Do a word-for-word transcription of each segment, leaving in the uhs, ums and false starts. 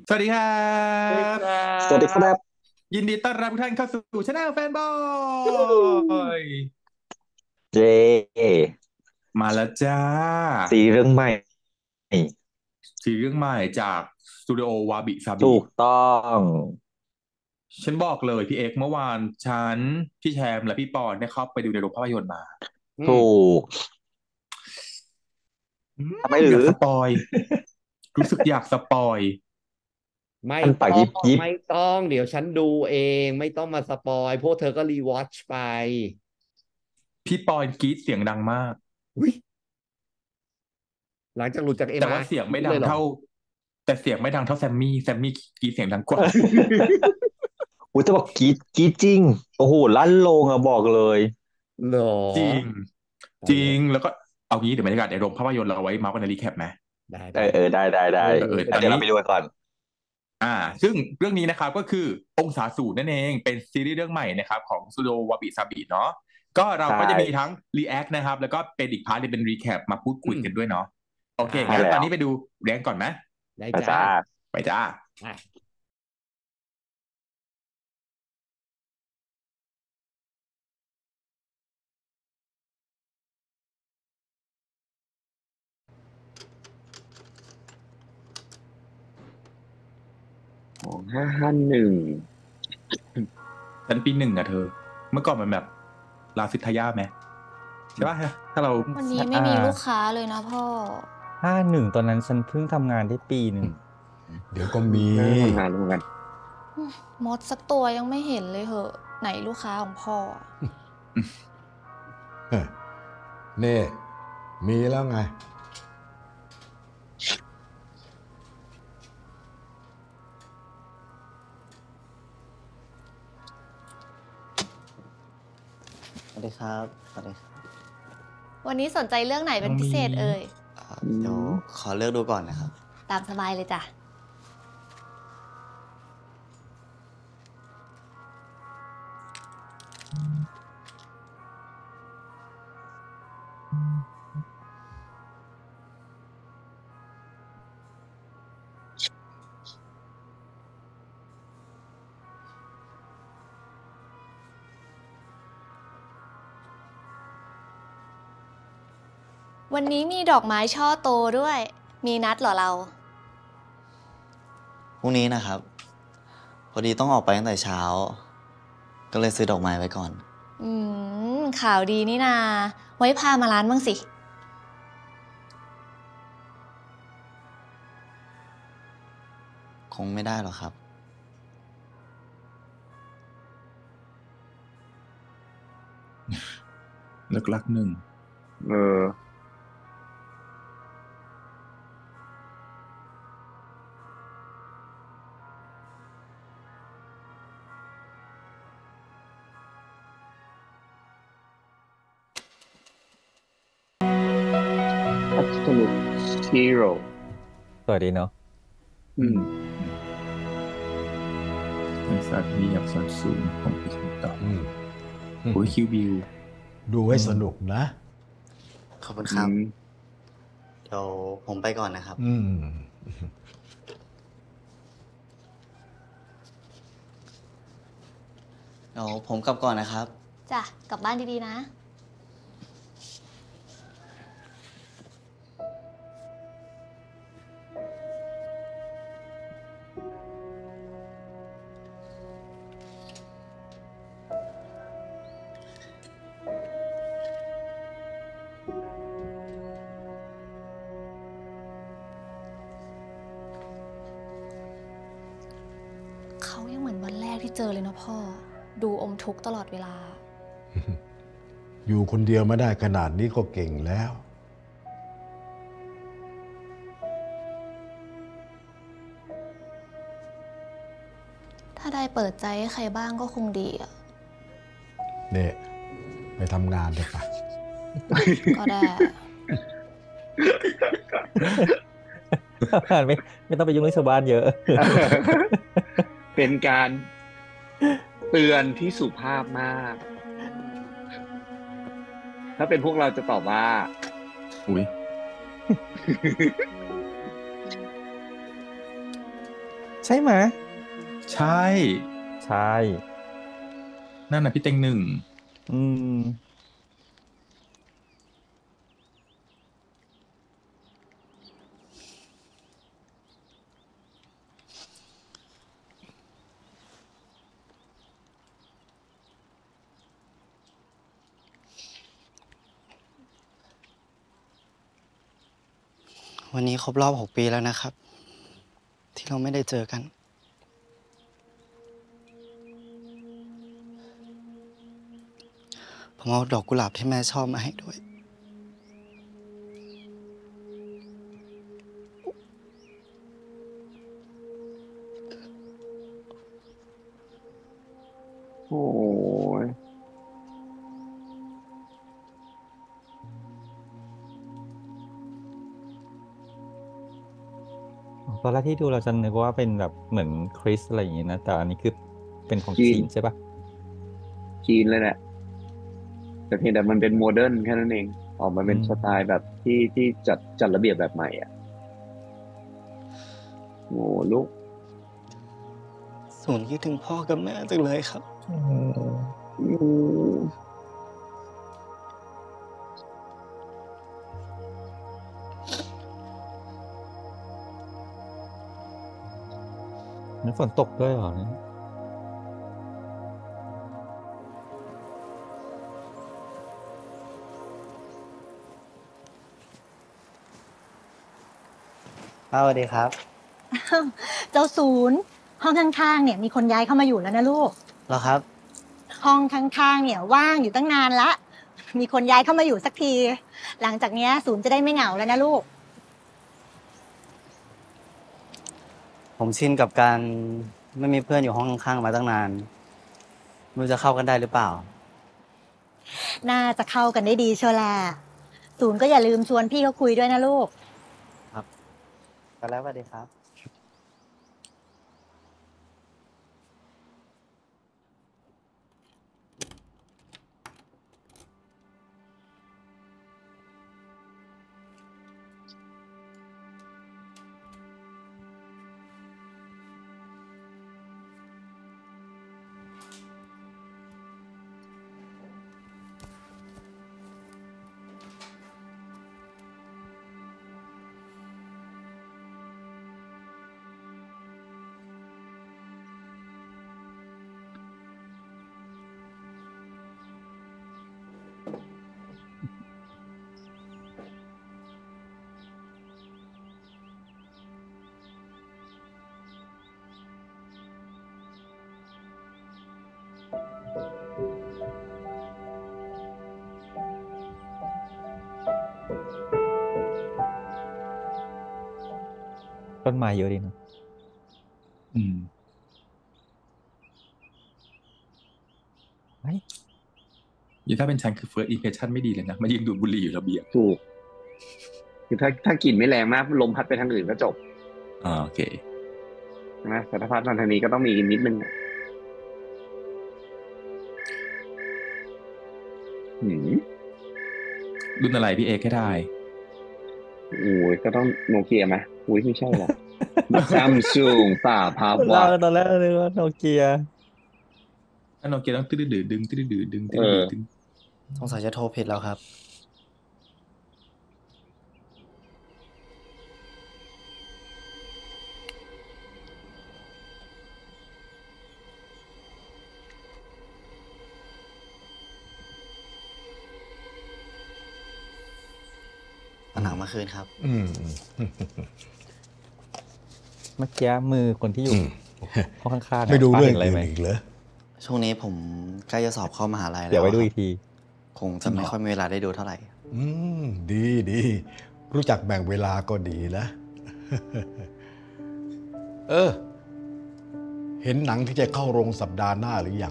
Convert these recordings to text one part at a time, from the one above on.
สวัสดีครัด้วยคบรัสวัสดีคบรับยินดีต้อนรับทุกท่านเข้าสู่ช anel แฟนบอวู้ยเจมาแล้วจ้าสีเรื่องใหม่ซีรีส์เรื่องใหม่จากสตูดิโอวาบิซาบิถูกต้องฉันบอกเลยพี่เอกเมื่อวานฉันพี่แชมป์และพี่ปอนได้เข้าไปดูในโรงภาพยนตร์มาอืมถูกอืทำไมหรือมอยากสปอยรู้สึกอยากสปอยไม่อันปากต้อยิบยิบงไม่ต้องเดี๋ยวฉันดูเองไม่ต้องมาสปอยพวกเธอก็รีวอชไปพี่ปอนกรี๊ดเสียงดังมากอุ๊ยหลังจากหลุดจากเอ็มแต่อาว่าเสียงไม่เลยเหรอดังเท่าแต่เสียงไม่ดังเท่าแซมมี่แซมมี่กรี๊ดเสียงดังกว่าอุ้ยจะบอกกรีดกรีดจริงโอ้โหลั่นโลงอะบอกเลยเหรอจริงจริตายแล้วงแล้วก็เอางี้เดี๋ยวบรรยากาศในโรงภาพยนตร์เราเอาไว้มาร์กกันในรีแคปไหมได้ได้เออเออได้ได้ได้เออเออเออแต่ตอนนี้แล้วเดี๋ยวเราไปดูกันก่อนอ่าซึ่งเรื่องนี้นะครับก็คือองศาสูตรนั่นเองเป็นซีรีส์เรื่องใหม่นะครับของสตูดิโอวาบิซาบิเนาะก็เราใช่ก็จะมีทั้งรีแอคนะครับแล้วก็เป็นอีกพาร์ทที่เป็นรีแคปมาพูดคุยอืมกันด้วยเนาะโอเคได้ใช่แล้วงั้นตอนนี้ไปดูแรงก่อนไหมได้จ้าไปจ้าไปจ้าอ่ะสองห้าห้าหนึ่งฉันปีหนึ่งอะเธอเมื่อก่อนมันแบบลาสิทธายาไหมใช่ป่ะถ้าเราวันนี้ไม่อ่ามีลูกค้าเลยนะพ่อห้าหนึ่งตอนนั้นฉันเพิ่งทำงานได้ปีหนึ่งเดี๋ยวก็มีน่าทำงานร่วมกันอืมมดสักตัวยังไม่เห็นเลยเหอะไหนลูกค้าของพ่อเฮ้ยนี่มีแล้วไงสวัสดีครับ สวัสดีครับวันนี้สนใจเรื่องไหนเป็นน้องมีพิเศษเอ่ยอ่าเดี๋ยวขอเลือกดูก่อนนะครับตามสบายเลยจ้ะวันนี้มีดอกไม้ช่อโตด้วย มีนัดเหรอเราพรุ่งนี้นะครับ พอดีต้องออกไปตั้งแต่เช้า ก็เลยซื้อดอกไม้ไว้ก่อนอืมข่าวดีนี่นา ไว้พามาร้านบ้างสิคงไม่ได้หรอกครับเลิกลักหนึ่งเอออั s o l u t e Zero สวัสดีเนาะอืมในศาสตร์วิทยาส่วนสูงของพิธีต่ออืมโอ้ยคิวบิวดูให้สนุกนะขอบคุณครับ เดี๋ยวผมไปก่อนนะครับอืมเดี๋ยวผมกลับก่อนนะครับจ้ะ กลับบ้านดีๆนะ เขายังเหมือนวันแรกที่เจอเลยนะพ่อ ดูอมทุกข์ตลอดเวลาอยู่คนเดียวมาได้ขนาดนี้ก็เก่งแล้วถ้าได้เปิดใจให้ใครบ้างก็คงดีอ่ะเนี่ยไปทำงานเถอะปะก็ได้ไม่ไม่ต้องไปยุ่งเรื่องชาวบ้านเยอะเป็นการเตือนที่สุภาพมาก ถ้าเป็นพวกเราจะตอบว่าอุ้ยใช่ไหมใช่ใช่นั่นน่ะพี่เต็งหนึ่งอืมวันนี้ครบรอบหกปีแล้วนะครับ ที่เราไม่ได้เจอกัน ผมเอาดอกกุหลาบที่แม่ชอบมาให้ด้วยโอ้ยตอนแรกที่ดูเราจะนึกว่าเป็นแบบเหมือนคริสอะไรอย่างงี้นะ แต่อันนี้คือเป็นของจีจีนนใช่ปะจีนเลยแหละ แต่เพียงแต่มันเป็นโมเดิร์นแค่นั้นเอง ออกมาเป็นอืมสไตล์แบบที่ที่จัดจัดระเบียบแบบใหม่อ่ะ โอ้ลูกศูนย์คิดถึงพ่อกับแม่จังเลยครับอืมนั้นฝนตกด้วยเหรอเนี่ยป้าสวัสดีครับเจ้าศูนย์ห้องข้างๆเนี่ยมีคนย้ายเข้ามาอยู่แล้วนะลูกเหรอครับห้องข้างๆเนี่ยว่างอยู่ตั้งนานละ มีคนย้ายเข้ามาอยู่สักที หลังจากเนี้ยศูนย์จะได้ไม่เหงาแล้วนะลูกผมชินกับการไม่มีเพื่อนอยู่ห้องข้างๆมาตั้งนานไม่รู้จะเข้ากันได้หรือเปล่าน่าจะเข้ากันได้ดีเชียวแหละศูนย์ก็อย่าลืมชวนพี่เขาคุยด้วยนะลูกครับไปแล้วสวัสดีครับต้นไม้เยอะดีนะอืมเฮ้ยยิ่งถ้าเป็นฉันคือ first impression ไม่ดีเลยนะมายืนดูดบุหรี่อยู่ระเบียงถูก คือถ้าถ้ากลิ่นไม่แรงมากลมพัดไปทางอื่นก็จบอ่าโอเคใช่ไหมแต่ถ้าพัดมาทางนี้ก็ต้องมีนิดนึงอะหืมรุ่นอะไรพี่เอกให้ได้โอ้ยก็ต้องโนเกียไหมอุ้ยไม่ใช่หรอก ซัมซุงป่าพาเราวะตอนแรกนึกว่าโนเกียถ้าโนเกียต้องตื้อดื้อดึงตื้อดื้อดึงตื้อเอดื้ออดึงสงสัยจะโทรผิดแล้วครับ เอาหนังมาคืนครับอืมเมื่อกี้มือคนที่อยู่อืมห้องข้างๆไม่ดูป้าเรื่องห็นอะไรอื่ไหมนอีกเหรอช่วงนี้ผมใกล้จะสอบเข้ามหาลัยแล้วเดี๋ยวไว้ดูคอีรับกทีคงจะไม่ค่อยมีเวลาได้ดูเท่าไหร่อืม ดีดีรู้จักแบ่งเวลาก็ดีนะ เออ เห็นหนังที่จะเข้าโรงสัปดาห์หน้าหรือยัง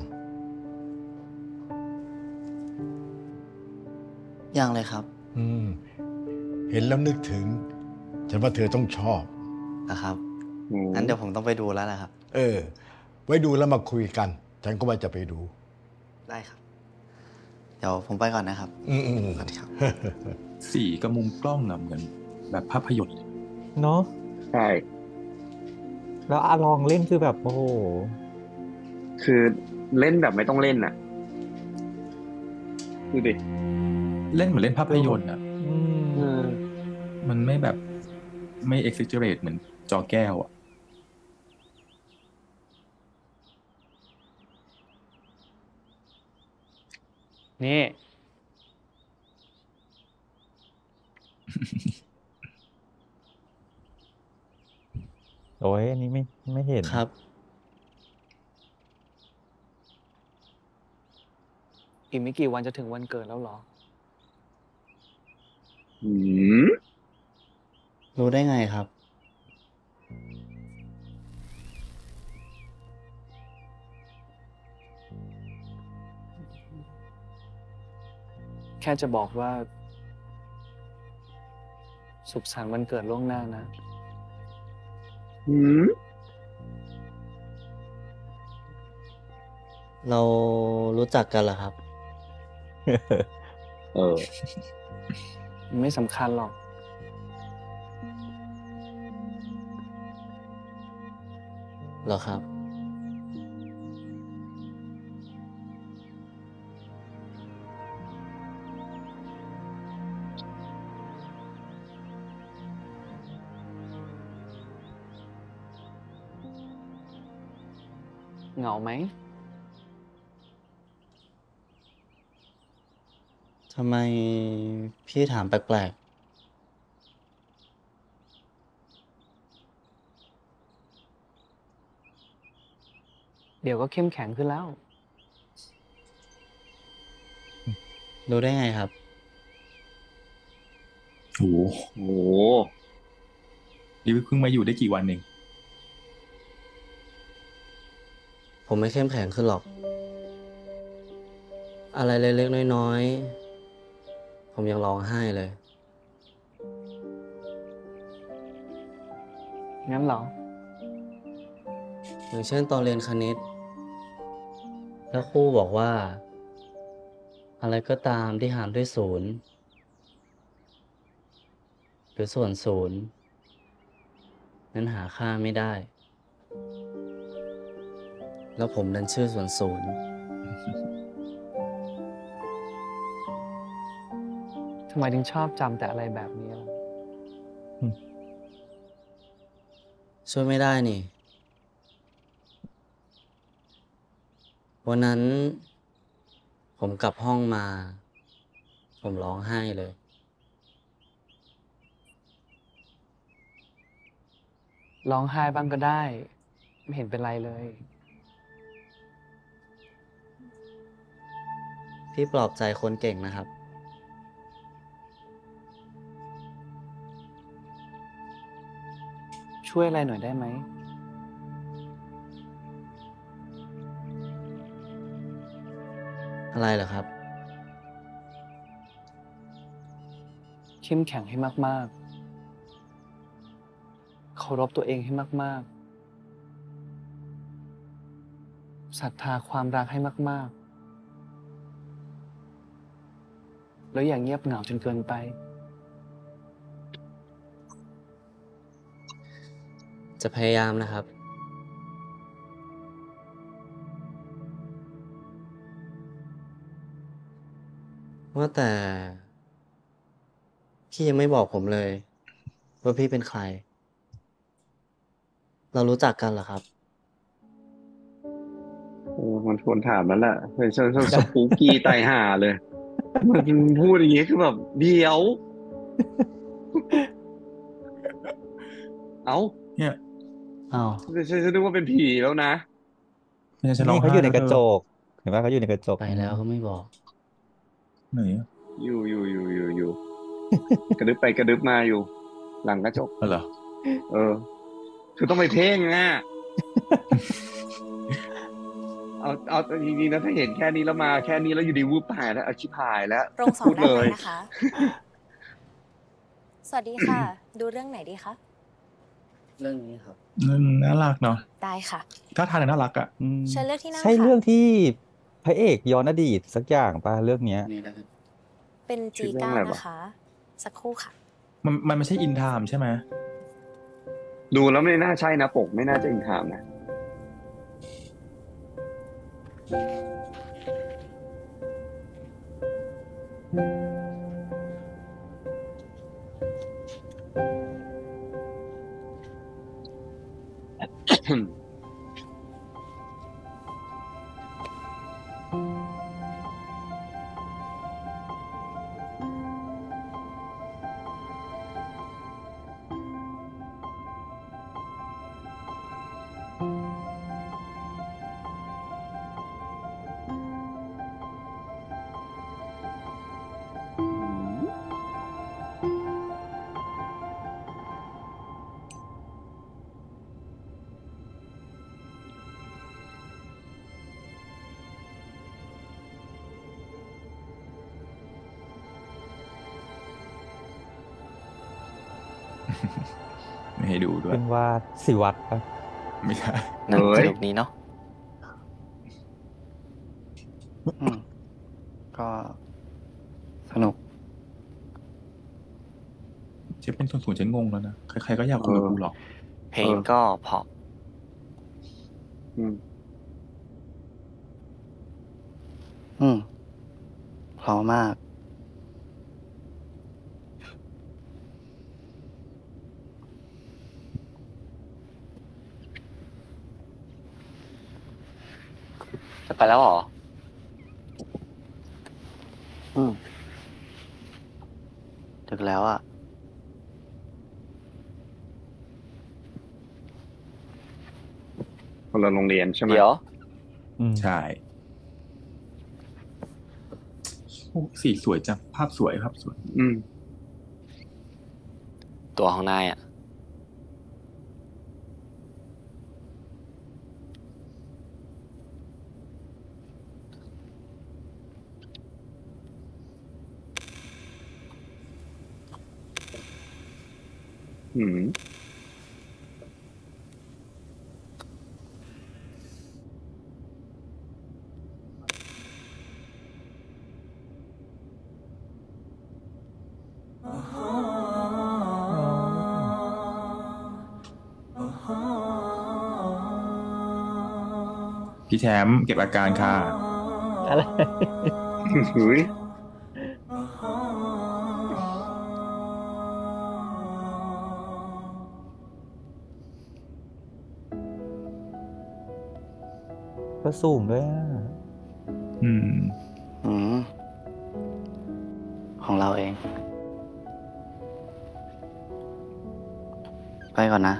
ยังเลยครับอืม เห็นแล้วนึกถึง ฉันว่าเธอต้องชอบนะครับอืมงั้นเดี๋ยวผมต้องไปดูแล้วแหละครับเออ ไว้ดูแล้วมาคุยกัน ฉันก็ว่าจะไปดูได้ครับ เดี๋ยวผมไปก่อนนะครับอืมอืมสวัสดีครับสีกับมุมกล้องอะเหมือนแบบภาพยนตร์เลยเนาะใช่แล้วอาลองเล่นคือแบบโอ้โหคือเล่นแบบไม่ต้องเล่นน่ะดูดิเล่นเหมือนเล่นภาพยนตร์อ่ะอืมเออมันไม่แบบไม่ exaggerate เหมือนจอแก้วอ่ะนี่โอ้ยอันนี้ไม่ไม่เห็นครับอีกไม่กี่วันจะถึงวันเกิดแล้วเหรอหืมรู้ได้ไงครับแค่จะบอกว่า สุขสันต์วันเกิดล่วงหน้านะหืมเรารู้จักกันเหรอครับเออมันไม่สำคัญหรอกเหรอครับเหงาไหมทำไมพี่ถามแปลกเดี๋ยวก็เข้มแข็งขึ้นแล้วๆ รู้ได้ไงครับโอ้โหโอ้โหนี่เพิ่งมาอยู่ได้กี่วันเองผมไม่เข้มแข็งขึ้นหรอก อะไรเล็กๆน้อยๆ ผมยังร้องไห้เลยงั้นเหรออย่างเช่นตอนเรียนคณิต แล้วครูบอกว่า อะไรก็ตามที่หารด้วยศูนย์หรือส่วนศูนย์นั้นหาค่าไม่ได้ แล้วผมดันชื่อส่วนศูนย์ทำไมถึงชอบจำแต่อะไรแบบนี้ล่ะช่วยไม่ได้นี่ วันนั้น ผมกลับห้องมา ผมร้องไห้เลยร้องไห้บ้างก็ได้ ไม่เห็นเป็นไรเลยพี่ปลอบใจคนเก่งนะครับช่วยอะไรหน่อยได้ไหมอะไรเหรอครับเข้มแข็งให้มากๆ เคารพตัวเองให้มากๆ ศรัทธาความรักให้มากๆ แล้วอย่างเงียบเหงาจนเกินไปจะพยายามนะครับ ว่าแต่ พี่ยังไม่บอกผมเลย ว่าพี่เป็นใคร เรารู้จักกันเหรอครับโอ้มันควรถามแล้วแหละเฮ้ยฉันฉันสปูกี้ตายห่าเลย มันพูดอย่างงี้คือแบบเดี๋ยว เอ้าเนี่ยอ้าวฉันฉันนึกว่าเป็นผีแล้วนะเนี่ยฉันร้องนี่เขาไห้อยู่ในกระแล้วจเธอกเห็นป่ะเขาอยู่ในกระจกไปแล้วก็ไม่บอกไหนอะอยู่อยู่อยู่อยู่อยู่ กระดึบไปกระดึบมาอยู่ หลังกระจกอ๋อเหรอเออ คือต้องไปเพ่งอ่ะ เอาเอาจริงๆนะถ้าเห็นแค่นี้แล้วมาแค่นี้แล้วอยู่ดีวูบหายแล้วอาชิพหายแล้วโรงสองพูดได้เลไหมยนะคะ สวัสดีค่ะ ดูเรื่องไหนดีคะเรื่องนี้ครับนั่นน่ารักเนาะได้ค่ะถ้าทางน่ารักอ่ะอืมเชิญเลือกที่นั่งใช่ค่ะเรื่องที่พระเอกย้อนอดีตสักอย่างป่ะเรื่องเนี้ยนี่นะครับเป็นชื่จีอเรื่องเก้าอะไรวะนะคะ สักครู่ค่ะมันมันไม่ใช่อินไทม์ใช่ไหมดูแล้วไม่น่าใช่นะปกไม่น่าจะอินถามนะไม่ให้ดูด้วยเป็นว่าสิวัตรปะไม่ใช่หนังเฮ้สยนุกนี้เนาะอืม ก็สนุกเจ๊เป็นส่วนสูงฉันงงแล้วนะใครๆก็อยากคุยกับกูหรอกเพลงก็เพราะอืมอืมเพราะมากจะไปแล้วเหรออืมถึงแล้วอ่ะคนละโรงเรียนใช่ไหมเดี๋ยวอืมใช่โอ้สีสวยจังภาพสวยภาพสวยอืมตัวของนายอ่ะอืมพี่แชมป์เก็บอาการค่ะอะไรหุยก็สูงด้วยอ่ะอืมอืม ของเราเอง ไปก่อนนะ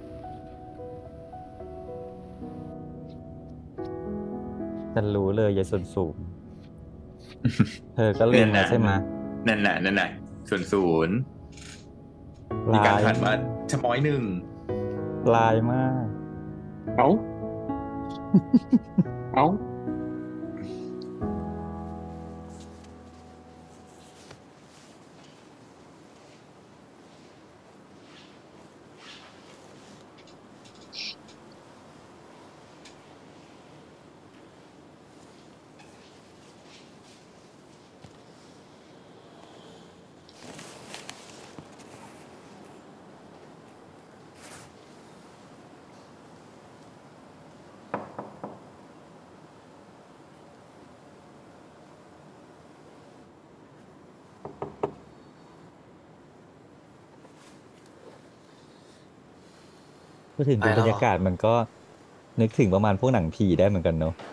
ฉันรู้เลยยายส่วนสูง เธอก็เรียนมาใช่ไหมนั่นน่ะนั่นน่ะส่วนศูนย์มีการหันมาชะม้อยหนึ่งลายมากเอ้า เอ้าพูดถึงไปดูแล้วบรรยากาศมันก็นึกถึงประมาณพวกหนังผีได้เหมือนกันเนาะ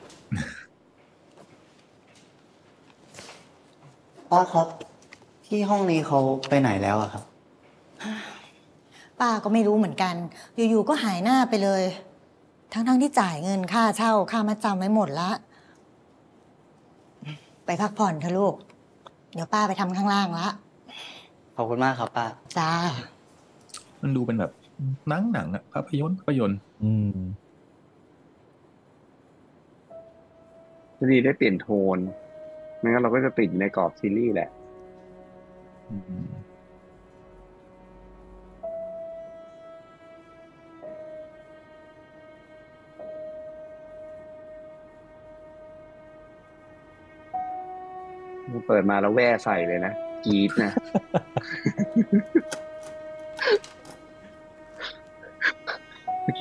ป้าครับ ที่ห้องนี้เขาไปไหนแล้วอะครับป้าก็ไม่รู้เหมือนกัน อยู่ๆก็หายหน้าไปเลย ทั้งๆที่จ่ายเงินค่าเช่าค่ามัดจำไว้หมดละไปพักผ่อนเถอะลูก เดี๋ยวป้าไปทำข้างล่างละขอบคุณมากครับป้าจ้ามันดูเป็นแบบหนังหนังอะภาพยนตร์ภาพยนตร์อืมจะดีได้เปลี่ยนโทนไม่งั้นเราก็จะติดในกรอบซีรีส์แหละอืมเปิดมาแล้วแว่ใส่เลยนะกรี๊ดนะ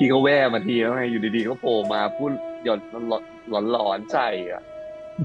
กี้ก็แว่มาทีแล้วไงอยู่ดีๆก็โผล่มาพูดหยอดหลอนหลอนๆใส่อ่ะ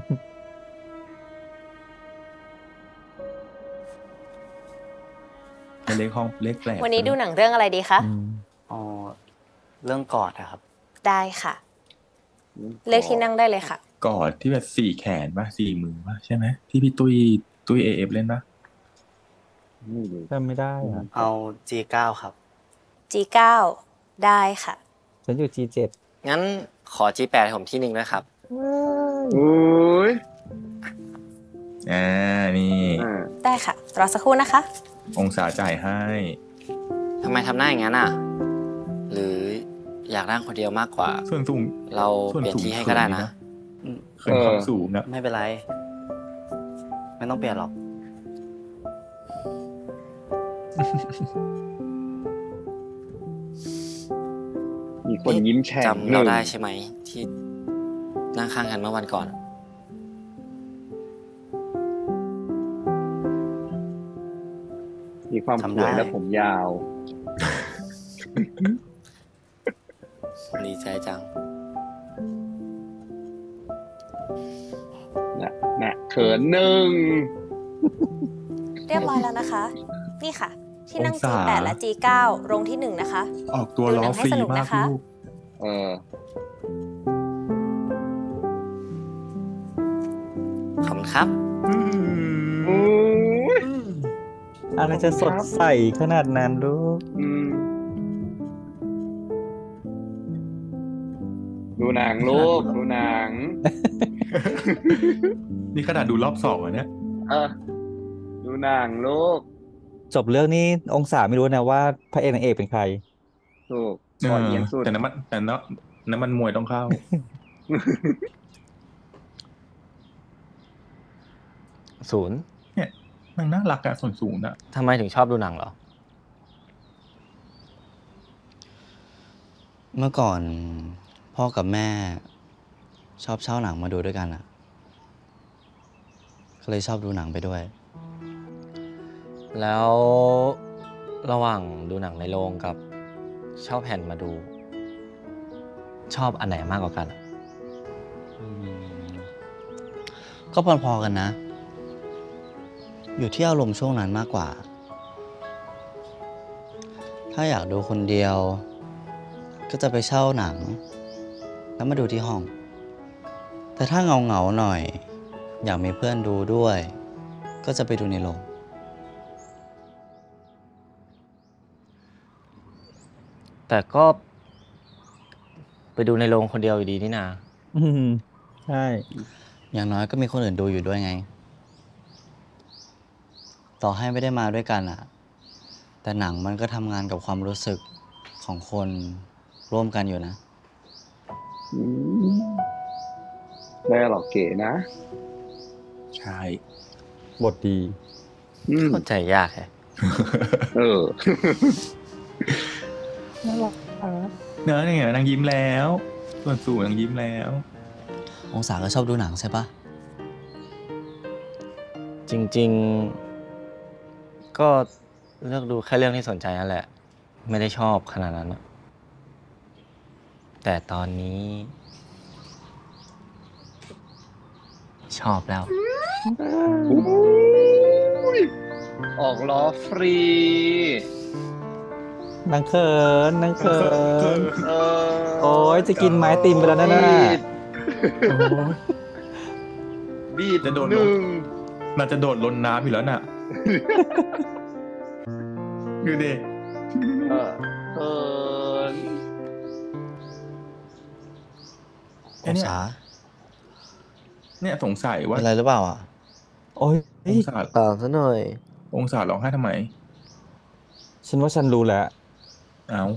เป็นเลขห้องเลขแปลกวันนี้ดูหนังเรื่องอะไรดีคะอืมอ๋อ เรื่องกอดอะครับได้ค่ะ เลือกที่นั่งได้เลยค่ะกอดที่แบบสี่แขนป่ะสี่มือป่ะใช่ไหมที่พี่ตุ้ยตุ้ยเอเอฟเล่นป่ะจำไม่ได้อะเอา จี เก้า ครับจี เก้า ได้ค่ะฉันอยู่ จี เจ็ดงั้นขอ จี แปด ให้ผมที่หนึ่งด้วยครับอุ้ยอ่านี่อ่าได้ค่ะ รอสักครู่นะคะองศาจ่ายให้ทำไมทำหน้าอย่างนั้นอ่ะ หรืออยากนั่งคนเดียวมากกว่าส่วนสูงเราส่วนเปลี่ยนสูงที่ให้ก็ได้นะเขินความสูงนะไม่เป็นไร ไม่ต้องเปลี่ยนหรอกมีคนยิ้มแฉ่งจำเราได้ใช่ไหมที่นั่งข้างกันเมื่อวันก่อนมีความสจำได้วยและผมยาวดีใจจังน่ะน่ะเขินหนึ่งเรียบร้อยแล้วนะคะ นี่ค่ะ ที่นั่งองจีศาแปด และ จี เก้า โรงที่หนึ่งนะคะออกตัวดูล้หนัองให้ฟรีสนุกมากนะคะลูกเออขอบคุณครับอุ้ยอะไรจะสดใสขนาดนั้นลูกอืมดูหนังลูกดูหนังนี่ขนาดดูรอบสองอ่ะเนี่ยเออดูหนังลูกจบเรื่องนี้องศาไม่รู้นะว่าพระเอกนางเอกเป็นใครถูกเอก่อนอเอียงสุดแต่น้ำมันแต่น้ำน้ำมันมวยต้องเข้าศูนย์เนี่ยนางน่ารักอะส่วนสูงอะทำไมถึงชอบดูหนังเหรอเมื่อก่อน พ่อกับแม่ ชอบเช่าหนังมาดูด้วยกันอ่ะ ก็เลยชอบดูหนังไปด้วยแล้วระหว่างดูหนังในโรงกับเช่าแผ่นมาดู ชอบอันไหนมากกว่ากันอะอืมก็พอๆกันนะ อยู่ที่อารมณ์ช่วงนั้นมากกว่า ถ้าอยากดูคนเดียว ก็จะไปเช่าหนัง แล้วมาดูที่ห้อง แต่ถ้าเงาเงาๆหน่อย อยากมีเพื่อนดูด้วย ก็จะไปดูในโรงแต่ก็ไปดูในโรงคนเดียวอยู่ดีนี่นาอืมใช่อย่างน้อยก็มีคนอื่นดูอยู่ด้วยไง ต่อให้ไม่ได้มาด้วยกันอะแต่หนังมันก็ทำงานกับความรู้สึกของคนร่วมกันอยู่นะอืมได้หรอกเก๋นะใช่บทดีอืมเข้าใจยากแฮะเออน่ารักครับเนื้อเนี่ยนางยิ้มแล้ว ส่วนสูงนางยิ้มแล้วองศาก็ชอบดูหนังใช่ปะจริงๆ ก็เลือกดูแค่เรื่องที่สนใจนั่นแหละ ไม่ได้ชอบขนาดนั้นอะแต่ตอนนี้ ชอบแล้วออกล้อฟรีนางเขินนางเขินเออโอ้ยจะกินไม้ติมไปแล้วนะน่ะ โอ้ยบีดจะโดนหนึ่งน่าจะโดดลนน้ำอยู่แล้วน่ะ ดูดิเออเขินไอ้องเนี่ยศาเนี่ยสงสัยว่าเป็นไรหรือเปล่าอ่ะโอ้ยองศาเปล่าซะหน่อยองศาร้องไห้ทำไมฉันว่าฉันรู้แล้วเอ้า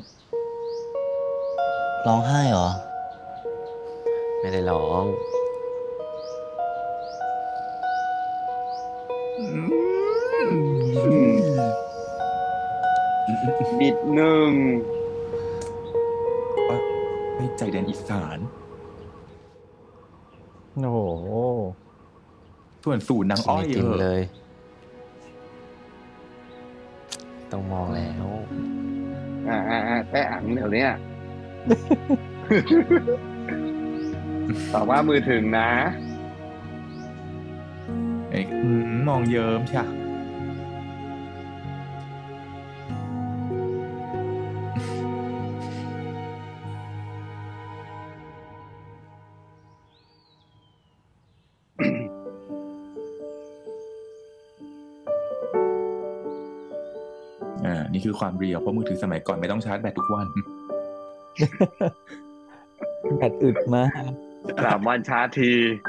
ร้องไห้เหรอไม่ได้ร้องบิดหนึ่งให้ใจแดนอีสานโอ้โหส่วนสูตรนางอ้อยกินเออเลย ต้องมองแล้วอ่าอ่าอ่าแต่อังเดี๋ยวเนี้ยตอบว่ามือถึงนะเอ้ยอืมมองเยิ้มใช่ อ่า นี่คือความเรียวเพราะมือถือสมัยก่อนไม่ต้องชาร์จแบตทุกวันแบตอึดมากสามวันชาร์จที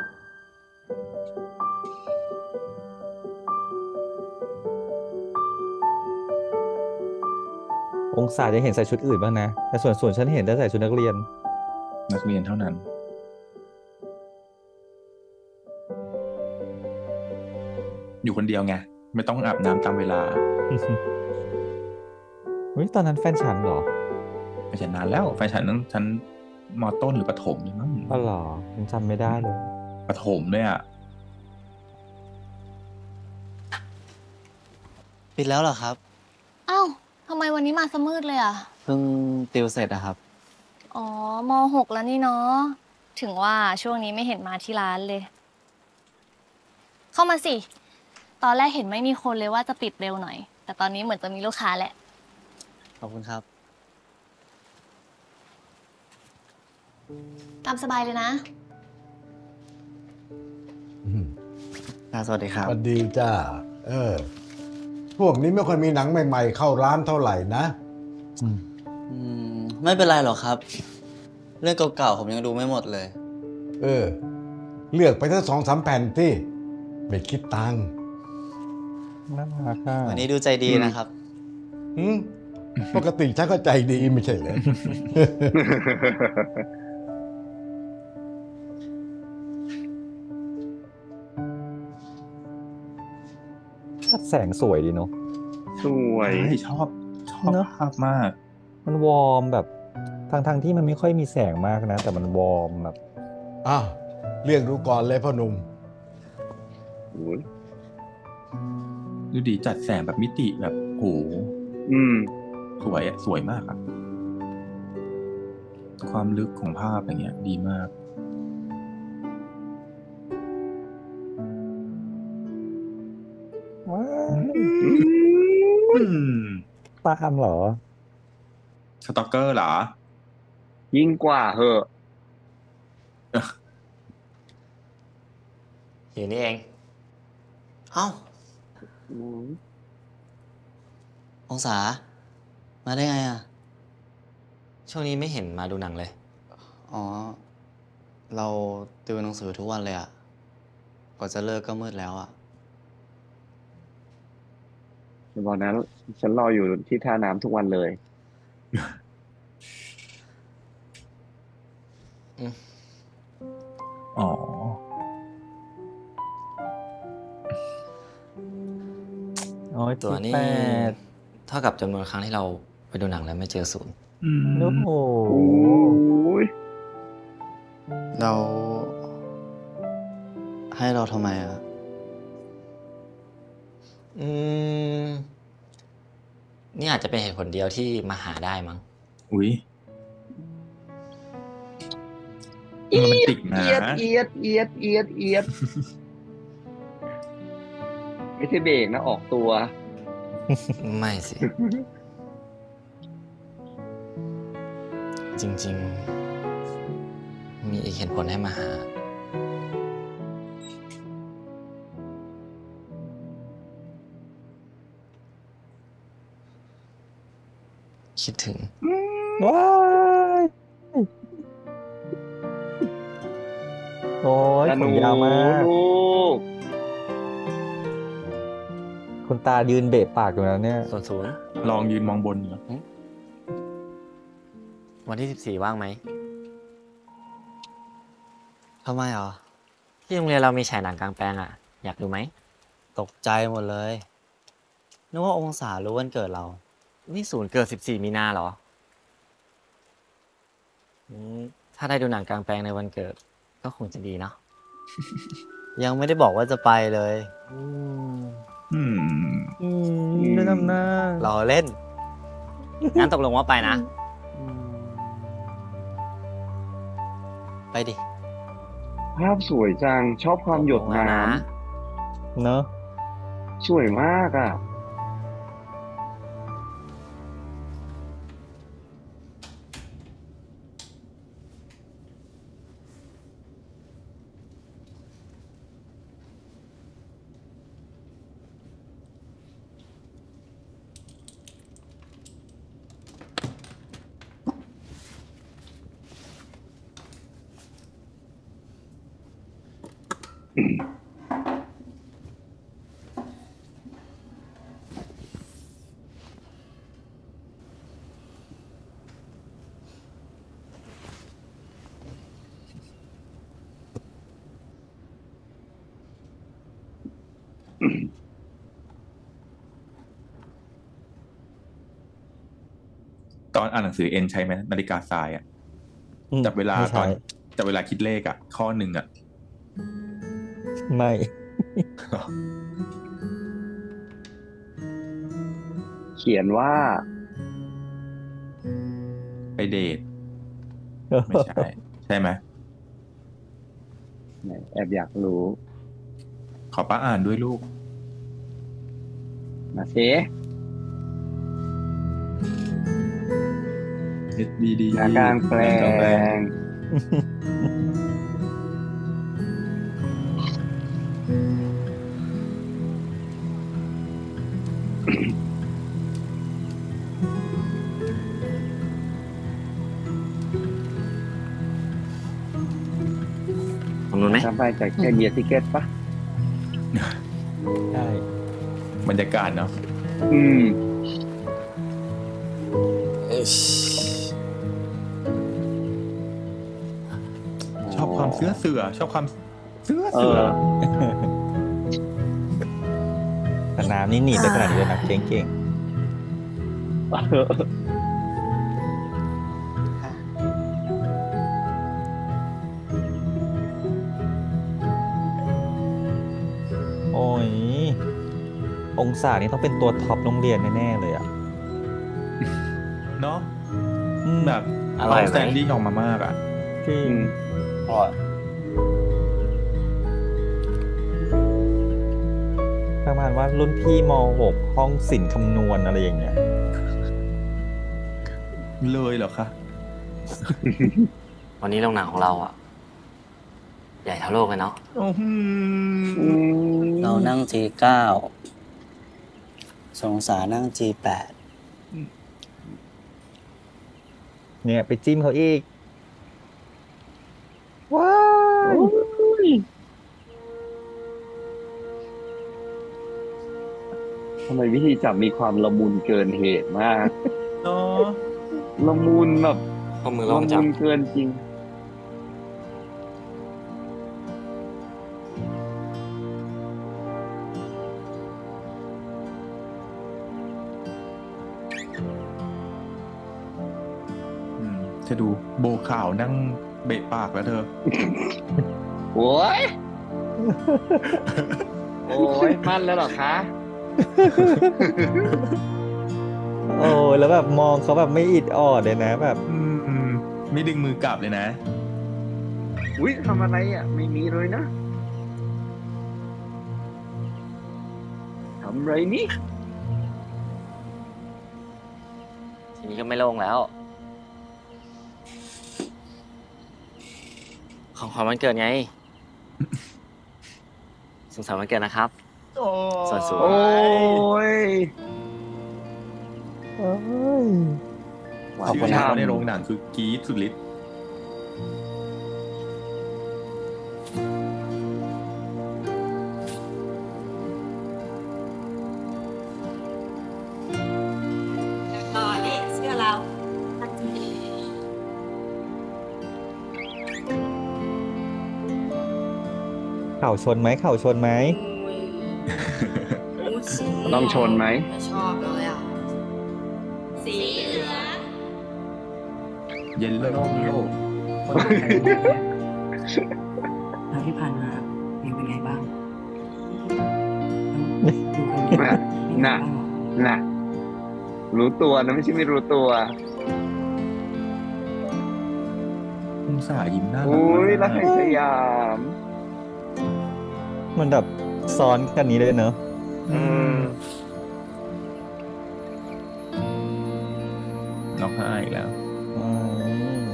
องศาจะเห็นใส่ชุดอื่นบ้างนะ แต่ส่วนส่วนฉันเห็นได้ใส่ชุดนักเรียนนักเรียนเท่านั้น อยู่คนเดียวไง ไม่ต้องอาบน้ำตามเวลาเฮ้ยตอนนั้นแฟนฉันเหรอไม่ใช่นานแล้วแฟนฉันนั้นฉันมอต้นหรือประถมนี่มั้งก็หรอยังจำไม่ได้เลยประถมด้วยอ่ะปิดแล้วเหรอครับอ้าวทำไมวันนี้มาสมืดเลยอ่ะเพิ่งติวเสร็จอะครับอ๋อมหกแล้วนี่เนาะ ถึงว่าช่วงนี้ไม่เห็นมาที่ร้านเลย เข้ามาสิ ตอนแรกเห็นไม่มีคนเลยว่าจะปิดเร็วหน่อย แต่ตอนนี้เหมือนจะมีลูกค้าแหละขอบคุณครับตามสบายเลยนะสวัสดีครับสวัสดีจ้า เออ พวกนี้ไม่ค่อยมีหนังใหม่ ๆ เข้าร้านเท่าไหร่นะอืม ไม่เป็นไรหรอกครับ เรื่องเก่าๆผมยังดูไม่หมดเลยเออ เลือกไปทั้งสองสามแผ่นที่ไม่คิดตังค์น่ารักอ่ะวันนี้ดูใจดีนะครับหืมปกติฉันก็ใจดีไม่ใช่เหรอแสงสวยดีเนาะสวยใช่ชอบชอบเนอะภาพมากมันวอร์มแบบทางทางๆที่มันไม่ค่อยมีแสงมากนะ แต่มันวอร์มแบบอ้าวเรียกดูก่อนเลยพ่อหนุ่มโอ้ยดูดีจัดแสงแบบมิติแบบโหอืมสวยอะสวยมากอะความลึกของภาพอย่างเงี้ย ดีมากว้ายอืมตามเหรอสตอกเกอร์เหรอยิ่งกว่าเหอะอยู่นี่เองเอ้าอืมองศา มาได้ไงอ่ะช่วงนี้ไม่เห็นมาดูหนังเลยอ๋อ เราติวหนังสือทุกวันเลยอ่ะกว่าจะเลิกก็มืดแล้วอ่ะอย่าบอกนะฉันรออยู่ที่ท่าน้ำทุกวันเลยอ๋อโอ้ยตัวนี้แปดเท่ากับจำนวนครั้งที่เราไปดูหนังแล้วไม่เจอศูนย์อืมโอ้โหโอ้ยเรา ให้เราทำไมอ่ะอืม นี่อาจจะเป็นเหตุผลเดียวที่มาหาได้มั้งอุ้ยโรแมนติกนะเอียดเอียดเอียดเอียดเอียดไม่ใช่เบรกนะออกตัวไม่สิ จริง ๆ มีอีกเหตุผลให้มาหา คิดถึงว้ายโอ้ยตาผหนูมยาวมากลูกคุณตายืนเบะปากอยู่แล้วเนี่ยส่วนศูนย์ลองยืนมองบนเหรอวันที่สิบสี่ว่างไหมทำไมเหรอที่โรงเรียนเรามีฉายหนังกลางแปลงอ่ะ อยากดูไหมตกใจหมดเลย นึกว่าองศารู้วันเกิดเรานี่ศูนย์เกิดสิบสี่มีนาเหรออืมถ้าได้ดูหนังกลางแปลงในวันเกิด ก็คงจะดีเนาะยังไม่ได้บอกว่าจะไปเลยอืมอืมอืมไม่ทำหน้ารอเล่นงั้นตกลงว่าไปนะอืมไปดิภาพสวยจังชอบความหยดน้เนอะำสวยมากอ่ะตอนอ่านหนังสือเอ็นใช้ไหมนาฬิกาทรายอ่ะอืมจับเวลาไม่ตอใช่นจับเวลาคิดเลขอ่ะ ข้อหนึ่งอ่ะไม่เขียนว่าไปเดทไม่ใช่ ใช่ไหมไหนแอบอยากรู้ขอป้าอ่านด้วยลูกมาเซดีดีหน้ากลางแปลงตรงนู้นไหมทำไปจากแค่เบียร์ทิเก็ตปะใช่บรรยากาศเนาะอืมชอบความเสื้อเสือ ชอบความเสื้อเอเสืออแต่น้ำนี่หนีบได้ขนาดนี้เลยนะเก่งๆ โอ้ย องศานี่ต้องเป็นตัวท็อปโรงเรียนแน่ๆเลยอ่ะเนาะอืมแบบอร่อยเอาไหมแซนดี้ออกมามากอ่ะจริงอืมอร่อยประมาณว่ารุ่นพี่ม หก ห้องศิลป์คำนวณอะไรอย่างเงี้ยเลยเหรอคะวันนี้โรงหนังของเราอ่ะ ใหญ่เท่าโลกเลยเนาะโอ้โหอืมเรานั่ง จี เก้า สงสารนั่ง จี แปดเนี่ยไปจิ้มเขาอีก ว้าวทำไมวิธีจับมีความละมุนเกินเหตุมากเนาะละมุนแบบข้อมือลละองจัมุบนเกินจริงอืมเธอดูโบข่าวนั่งเบะปากแล้วเธอโอ้ย โอ้ย มั่นแล้วเหรอคะโอ้ยแล้วแบบมองเขาแบบไม่อิดออดเลยนะแบบอืมอืมไม่ดึงมือกลับเลยนะอุ้ยทำอะไรอ่ะ ไม่มีเลยนะ ทำไรนี่ทีนี้ก็ไม่โล่งแล้ว ของขวัญวันเกิดไง สุขสันต์วันเกิดนะครับโอ้ส่วนสูงโอ้ยเอ้ยหวานชื่อฉ่เขาในโรงหนังคือกรี๊ดสุดฤทธิ์ต่อนี่เสื้อเราเข่าชนไหมเข่าชนไหมำต้องชนไหมไม่ชอบเลยอ่ะ สีเหลืองเย็นโลกโลกแล้วที่ผ่านมาเองเป็นไงบ้างดูคนเดียวน่ะไม่เหงาน่ะบ้างเหรอน่ะ รู้ตัวนะไม่ใช่ไม่รู้ตัวนองศายิ้มน่ารักอุ้ยรัมาก กแห่งสยามมันแบบซ้อนกันนี้เลยเนอะอืมร้องไห้อีกแล้วอืม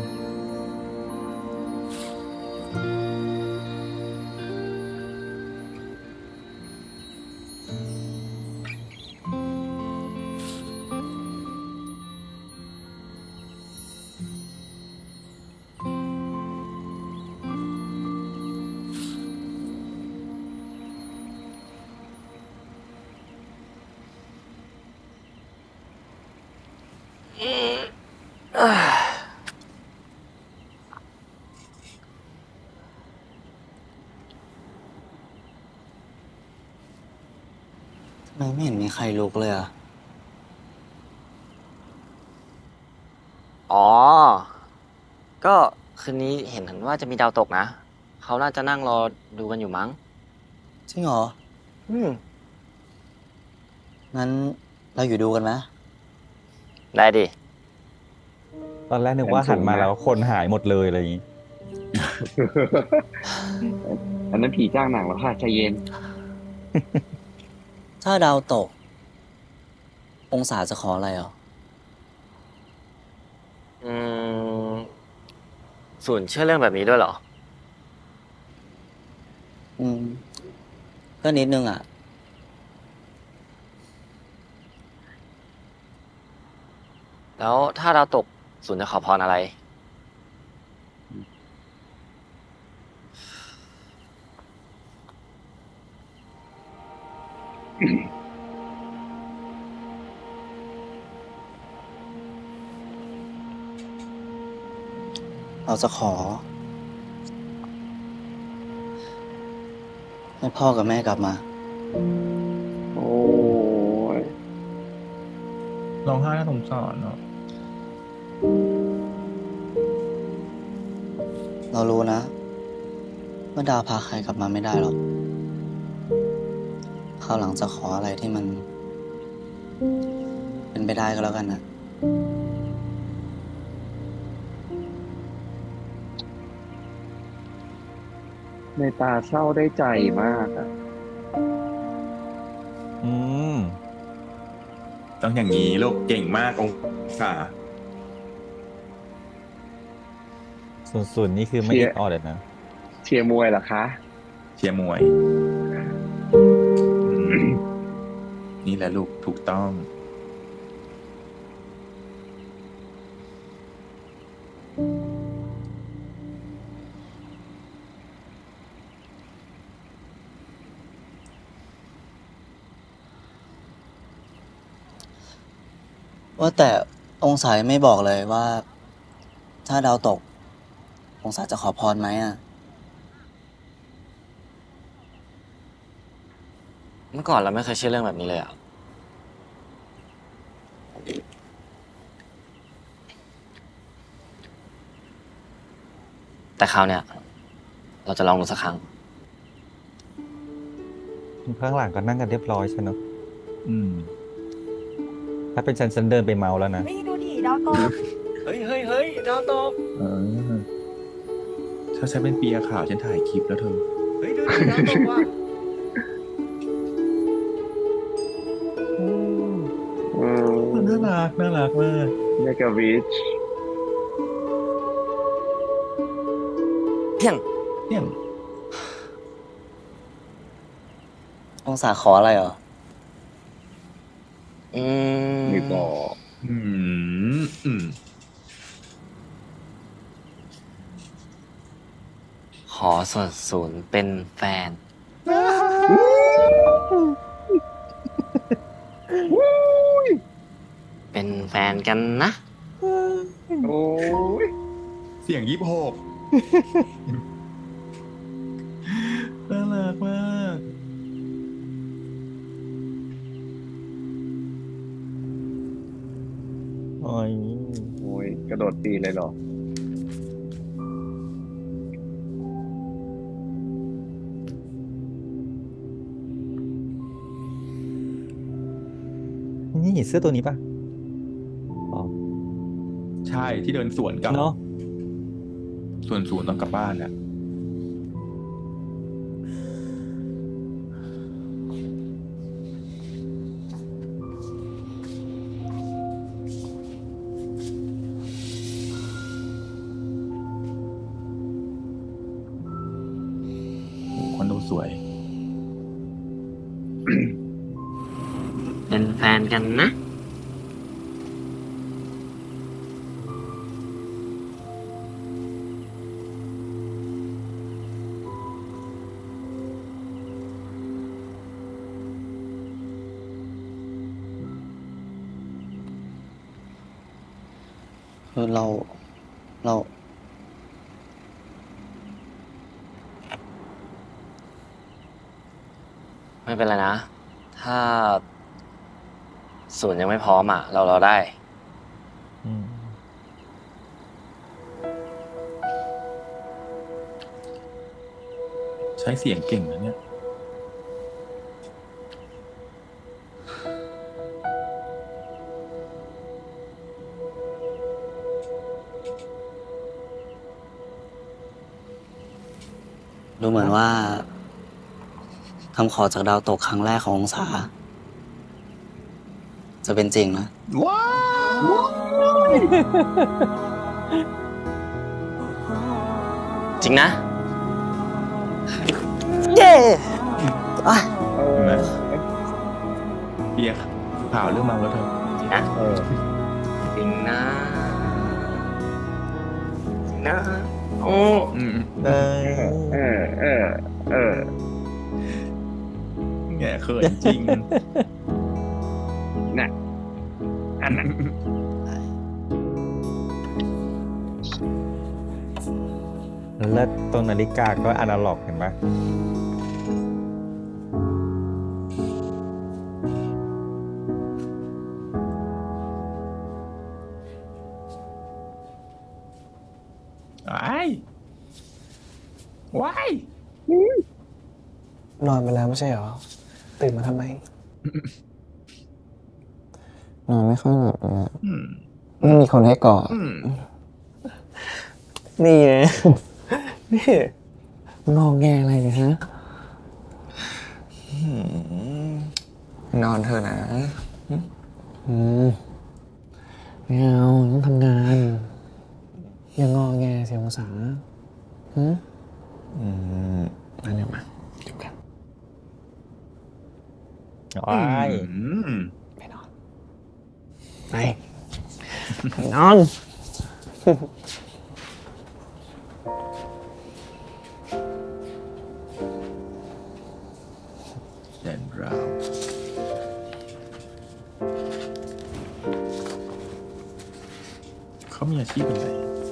ทำไมไม่เห็นมีใครลุกเลยอ่ะอ๋อ ก็คืนนี้เห็นว่าจะมีดาวตกนะ เขาน่าจะนั่งรอดูกันอยู่มั้งจริงเหรออืมงั้นเราอยู่ดูกันไหมได้ดิตอนแรกนึกว่าหันมาแล้วคนหายหมดเลยอะไรอย่างงี้อันนั้นผีจ้างหนังแล้วค่ะใจเย็นถ้าดาวตก องศาจะขออะไรอ่ะอืมศูนย์เชื่อเรื่องแบบนี้ด้วยเหรออืม ก็นิดนึงอ่ะแล้วถ้าดาวตกศูนย์จะขอพรอะไรเราจะขอ ให้พ่อกับแม่กลับมาโอ้ยร้องไห้น่าสงสารเนาะเรารู้นะว่าดาวพาใครกลับมาไม่ได้หรอกคราวหลังจะขออะไรที่มัน เป็นไปได้ก็แล้วกันนะในตาเศร้าได้ใจมากอะอืมต้องอย่างนี้ลูกเก่งมากองศาส่วนส่วนนี่คือไม่อิดออดเลยนะเชียร์มวยเหรอคะเชียร์มวยอืมนี่แหละลูกถูกต้องว่าแต่องศายังไม่บอกเลยว่า ถ้าดาวตก องศาจะขอพรไหมอ่ะเมื่อก่อนเราไม่เคยเชื่อเรื่องแบบนี้เลยอ่ะ แต่คราวเนี้ยเราจะลองดูสักครั้งข้างหลังก็นั่งกันเรียบร้อยใช่เนอะอืมถ้าเป็นฉันฉันเดินไปเมาแล้วนะนี่ดูดิดาวตกเฮ้ยเฮ้ยเฮ้ยดาวตกเออ ถ้าฉันเป็นเปียข่าวฉันถ่ายคลิปแล้วเธอเฮ้ยดูดิดาวตกว่ะอืมน่ารักน่ารักมากเมกาวิชเพียงเนี่ยองศาขออะไรเหรออืมไม่บอกอืมอืมขอส่วนศูนย์เป็นแฟน เป็นแฟนกันนะโอ้ยเสียงยี่สิบหก น่ารักมากโอ้ยโอ้ยกระโดดตีเลยเหรอนี่เสื้อตัวนี้ปะอ๋อใช่ที่เดินสวนกับเนาะส่วนศูนย์ต้องกลับบ้านอะคนดูสวยเป็นแฟนกันนะคือเราเราไม่เป็นไรนะ ถ้าศูนย์ยังไม่พร้อมอ่ะ เรารอได้อืมใช้เสียงเก่งนะเนี่ยดูเหมือนว่าคำขอจากดาวตกครั้งแรกขององศา จะเป็นจริงนะว้าวจริงนะเย้เห็นไหมเบียร์ข่าวเรื่องเมาแล้วเธอจริงนะ จริงนะ จริงนะ โอ้อืมเออเออเออเออแง่เขินจริงน่ะอันนั้นแล้วตรงนาฬิกาก็อนาล็อกเห็นไหมว้ายว้ายนอนไปแล้วไม่ใช่เหรอ ตื่นมาทำไมนอนไม่ค่อยหลับเลยอะอืมไม่มีคนให้กอดอืมนี่ไง นี่งอแงอะไรเนี่ยฮะนอนเถอะนะอืมไม่เอาต้องทำงาน อย่างงอแงเสียองศาหืมอืมมาเดี๋ยวมาจุบกันว้ายอืมไปนอน ไป ไปนอนแดนราวเขามีอาชีพอะไร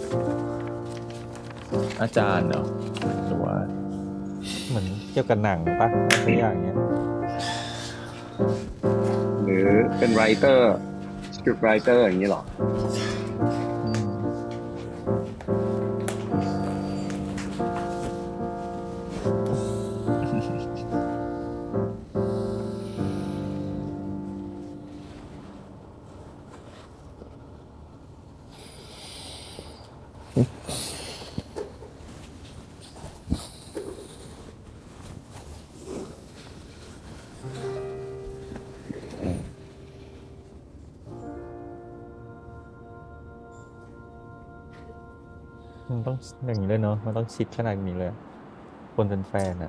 อาจารย์เหรอหรือว่าเหมือนเกี่ยวกับหนังปะอะไรสักอย่างเงี้ยหรือเป็นไรเตอร์สคริปต์ไรเตอร์อย่างนี้หรออืม มันต้องอย่างนี้เลยเนาะมันต้องชิดขนาดนี้เลย คนเป็นแฟนอะ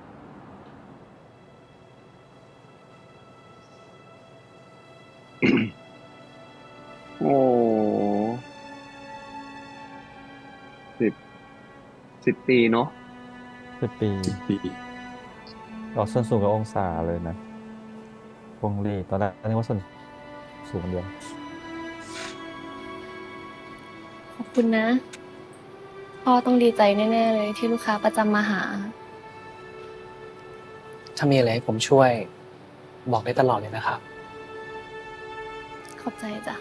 โอ้สิบสิบปีเนาะสิบปีปีเราส่วนสูงกับองศาเลยนะวงลีตอนแรกนึกว่าส่วนสูงเดียวขอบคุณนะ พ่อต้องดีใจแน่ๆเลยที่ลูกค้าประจำมาหาถ้ามีอะไรให้ผมช่วย บอกได้ตลอดเลยนะครับขอบใจจ้ะ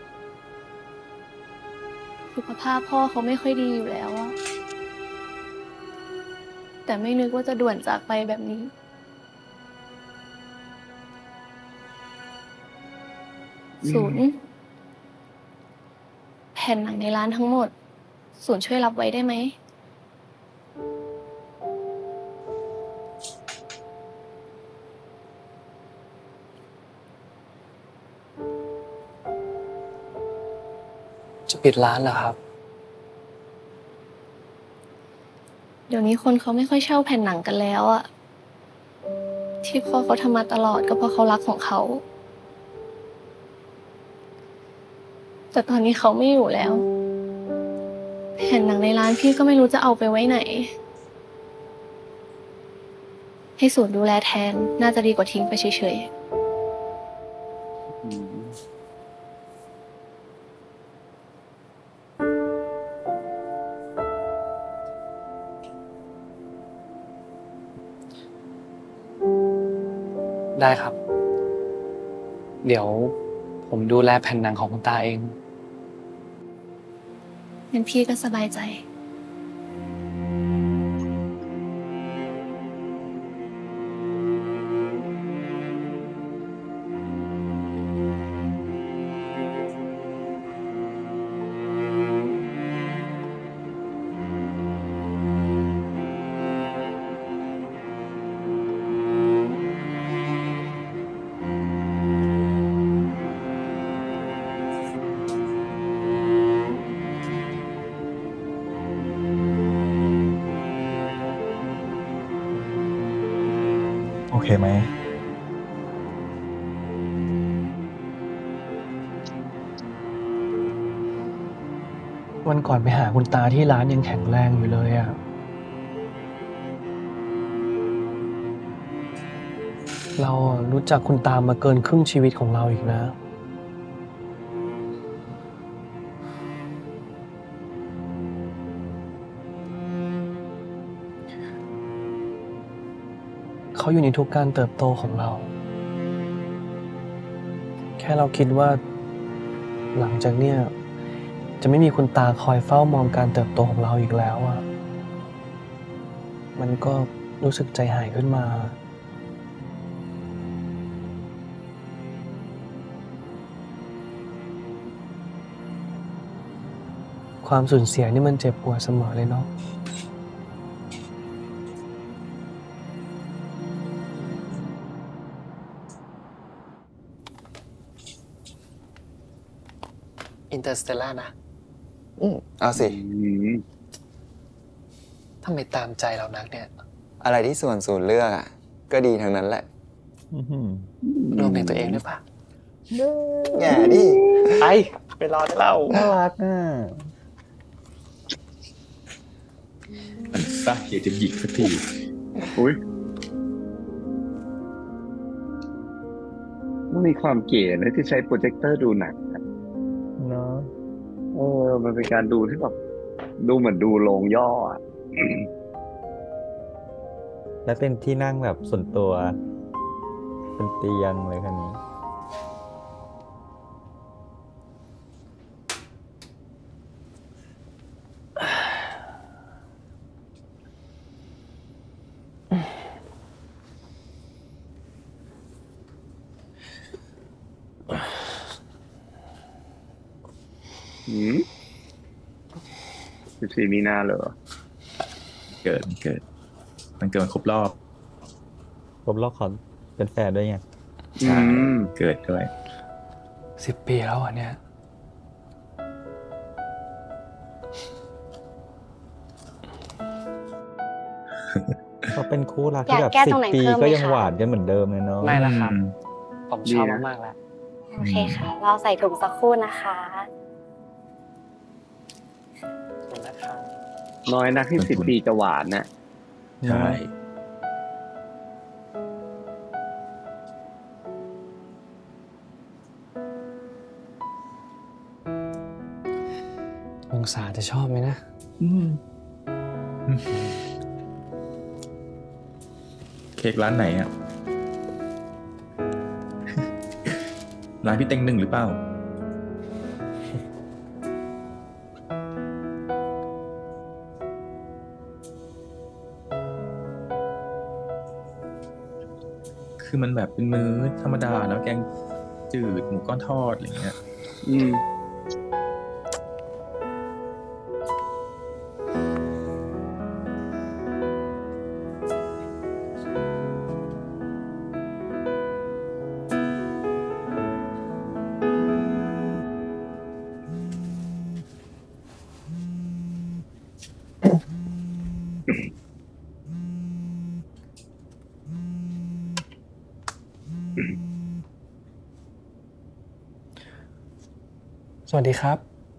สุขภาพพ่อเขาไม่ค่อยดีอยู่แล้วอะแต่ไม่นึกว่าจะด่วนจากไปแบบนี้ ศูนย์แผ่นหนังในร้านทั้งหมดศูนย์ช่วยรับไว้ได้ไหมจะปิดร้านเหรอครับเดี๋ยวนี้คนเขาไม่ค่อยเช่าแผ่นหนังกันแล้วอะที่พ่อเขาทำมาตลอดก็เพราะเขารักของเขาแต่ตอนนี้เขาไม่อยู่แล้วแผ่นหนังในร้านพี่ก็ไม่รู้จะเอาไปไว้ไหนให้ศูนย์ดูแลแทนน่าจะดีกว่าทิ้งไปเฉยๆได้ครับ เดี๋ยวผมดูแลแผ่นหนังของคุณตาเองงั้นพี่ก็สบายใจโอเคไหมวันก่อนไปหาคุณตาที่ร้านยังแข็งแรงอยู่เลยอะเรารู้จักคุณตามาเกินครึ่งชีวิตของเราอีกนะเขาอยู่ในทุกการเติบโตของเราแค่เราคิดว่าหลังจากเนี้ยจะไม่มีคุณตาคอยเฝ้ามองการเติบโตของเราอีกแล้วอ่ะมันก็รู้สึกใจหายขึ้นมาความสูญเสียนี่มันเจ็บปวดเสมอเลยเนาะอินเตอร์สเตลล่านะอืมเอาสิทำไมตามใจเรานักเนี่ยอะไรที่ส่วนศูนย์เลือกอ่ะ ก็ดีทั้งนั้นแหละรวมเพลงตัวเองด้วยปะแง่ดิไปไปรอได้เล่าน่ารักอ่ะมันซักอยากจะหยิกสักทีอุ้ยมันมีความเก๋นะที่ใช้โปรเจคเตอร์ดูหนังเนาะเออมันเป็นการดูที่แบบดูเหมือนดูโรงย่ออ่ะและเป็นที่นั่งแบบส่วนตัวเป็นเตียงเลยคันนี้อืมสิบสี่มีนาเหรอเกิดเกิดมันเกิดครบรอบครบรอบขอเป็นแฟนด้วยไงใช่เกิดด้วยสิบปีแล้วอ่ะเนี่ยเขาเป็นคู่รักที่แบบสิบปีก็ยังหวานกันเหมือนเดิมเลยเนาะไม่ละครับ ผมชอบมากๆแล้วโอเคค่ะ เราใส่ถุงสักครู่นะคะน้อยนักที่สิบปีจะหวานนะใช่องศาจะชอบไหมนะเค้กร้านไหนอ่ะ ร้านพี่เต็งหนึ่งหรือเปล่า คือมันแบบเป็นมื้อธรรมดาแล้วแกงจืดหมูก้อนทอดอะไรเงี้ย อืมสวัสดีครับ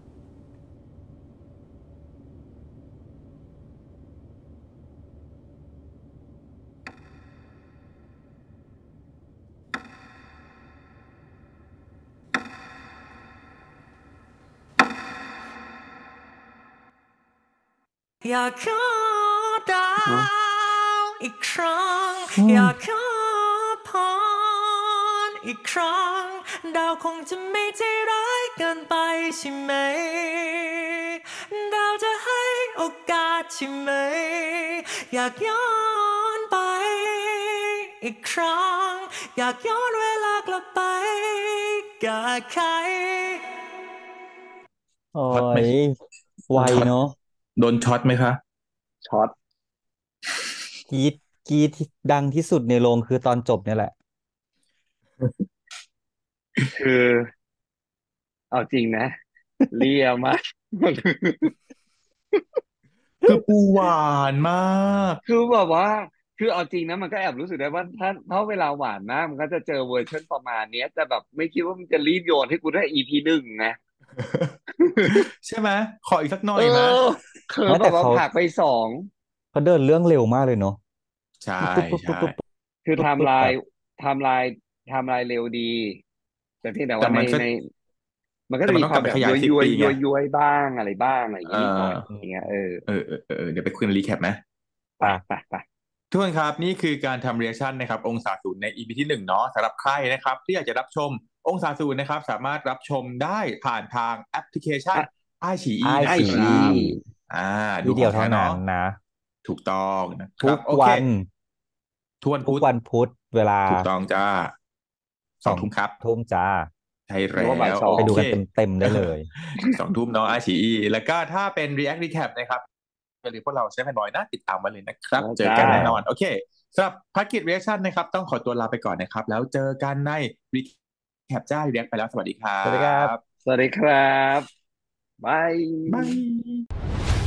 อยากขอดาฮะวอีกครั้งอืมอยากขอพรอีกครั้ง ดาวคงจะไม่ใจร้ายเกินไปใช่ไหม ดาวจะให้โอกาสใช่ไหม อยากย้อนไปอีกครั้ง อยากย้อนเวลากลับไปแก้ไขโอ้ช็อตไหมยไวช็อตเนาะโดนช็อตไหมคะช็อตกรีดกรีดที่ดังที่สุดในโรงคือตอนจบเนี่ยแหละคือ เอาจริงนะ เลียมากคือปูหวานมากคือแบบว่า คือเอาจริงนะมันก็แอบรู้สึกได้ว่าถ้าถ้าเวลาหวานมากมันก็จะเจอเวอร์ชันประมาณเนี้ยแต่แบบไม่คิดว่ามันจะรีบโยนให้กูได้ อี พี หนึ่งไงใช่ไหมขออีกสักหน่อเอยไหมอคือไม่แบแต่บว่าเขาผลักไปสองเขาเดินเรื่องเร็วมากเลยเนาะใช่ปุ๊บปุ๊บปุ๊บใช่ปุ๊บปุ๊บคือไทปุ๊บม์ปุ๊บไลแบน์บไทม์ไลน์ไทม์ไลน์เร็วดี แต่เพียงแต่แต่ว่าในมันก็ใน มันก็แต่จะมันมีต้องคกวาลัมบไปแบบขยายสิบย้วยปีๆไงย้วยๆบ้างอะไรบ้างอะไรอย่างเองี้นิดหน่อยออย่างเงี้ยเออเออเออเออเดี๋ยวไปคุยรีแคปไหมไปอ่ะไปไปทุกคนครับนี่คือการทำเรีแอคชั่นนะครับองศาศูนย์ใน อี พี ที่หนึ่งเนาะสำหรับใครนะครับที่อยากจะรับชมองศาศูนย์นะครับสามารถรับชมได้ผ่านทางแอปพลิเคชันอ่ะไอฉีอีไอนะฉีคอีรับอ่าดูที่ขเดีอยวงเท่าแท้นั้เนาะนนะถูกต้องนะคทุรับกโอเควันทวนทุพุกธวันพุธเวลาถูกต้องจ้าสสออง งทุ่มครับทุ่มจ้าใช่หรือแล้ว่าบ่ายว สอโองไปดูเคกันเต็มๆได้เลยสองทุ่มเนาะไอฉีอีแล้วก็ถ้าเป็น React Recap นะครับอย่าลืมพวกเราใช้แฟนบอยนะติดตามมาเลยนะครับนะเจอจ้ากันแน่นอน โอเคสำหรับภารกิจ Reaction นะครับ ต้องขอตัวลาไปก่อนนะครับ แล้วเจอกันใน Recap จ้า React ไปแล้ว สวัสดีครัสวัสดีครับบสวัสดีครับบายบาย